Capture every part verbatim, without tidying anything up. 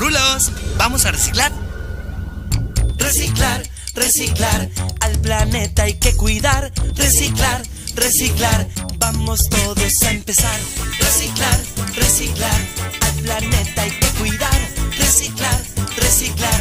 Rulos, vamos a reciclar. Reciclar, reciclar, al planeta hay que cuidar. Reciclar, reciclar, vamos todos a empezar. Reciclar, reciclar, al planeta hay que cuidar. Reciclar, reciclar,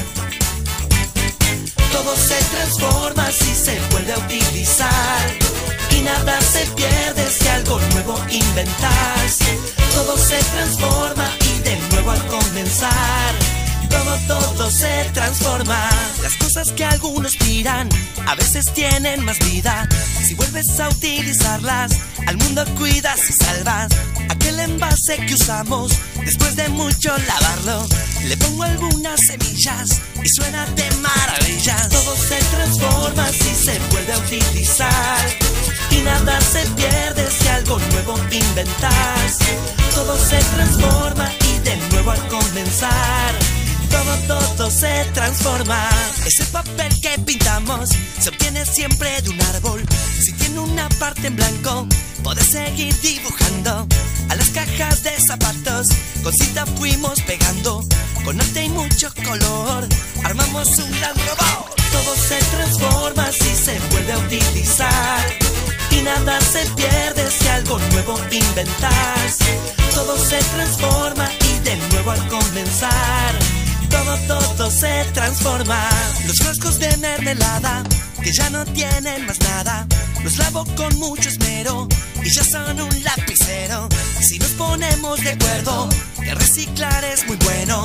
todo se transforma si se vuelve a utilizar. Y nada se pierde si algo nuevo inventas. Todo se transforma y de nuevo al comenzar, todo, todo se transforma. Las cosas que algunos tiran a veces tienen más vida si vuelves a utilizarlas. Al mundo cuidas y salvas. Aquel envase que usamos después de mucho lavarlo, le pongo algunas semillas y suena de maravilla. Todo se transforma si se vuelve a utilizar. Y nada se pierde si algo nuevo inventas. Todo se transforma y de nuevo al comenzar, todo, todo se transforma. Ese papel que pintamos se obtiene siempre de un árbol. Si tiene una parte en blanco, podés seguir dibujando. A las cajas de zapatos con cinta fuimos pegando. Con arte y mucho color armamos un gran robot. Todo se transforma si se vuelve a utilizar. Y nada se pierde si algo nuevo inventas. Todo se transforma y de nuevo al comenzar, todo, todo se transforma. Los frascos de mermelada que ya no tienen más nada, los lavo con mucho esmero y ya son un lapicero. Si nos ponemos de acuerdo que reciclar es muy bueno,